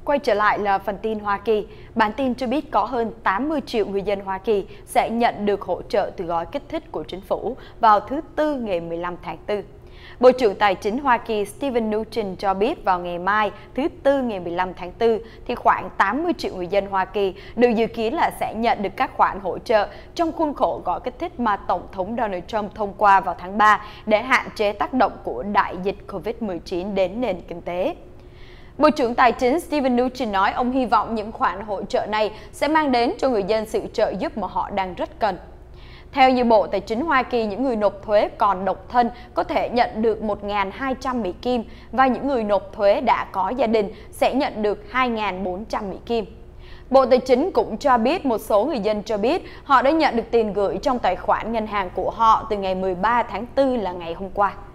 Quay trở lại là phần tin Hoa Kỳ. Bản tin cho biết có hơn 80 triệu người dân Hoa Kỳ sẽ nhận được hỗ trợ từ gói kích thích của chính phủ vào thứ Tư ngày 15 tháng 4. Bộ trưởng Tài chính Hoa Kỳ Steven Mnuchin cho biết vào ngày mai, thứ Tư ngày 15 tháng 4, thì khoảng 80 triệu người dân Hoa Kỳ được dự kiến là sẽ nhận được các khoản hỗ trợ trong khuôn khổ gói kích thích mà Tổng thống Donald Trump thông qua vào tháng 3 để hạn chế tác động của đại dịch COVID-19 đến nền kinh tế. Bộ trưởng Tài chính Steven Mnuchin nói ông hy vọng những khoản hỗ trợ này sẽ mang đến cho người dân sự trợ giúp mà họ đang rất cần. Theo như Bộ Tài chính Hoa Kỳ, những người nộp thuế còn độc thân có thể nhận được 1.200 Mỹ Kim và những người nộp thuế đã có gia đình sẽ nhận được 2.400 Mỹ Kim. Bộ Tài chính cũng cho biết một số người dân cho biết họ đã nhận được tiền gửi trong tài khoản ngân hàng của họ từ ngày 13 tháng 4 là ngày hôm qua.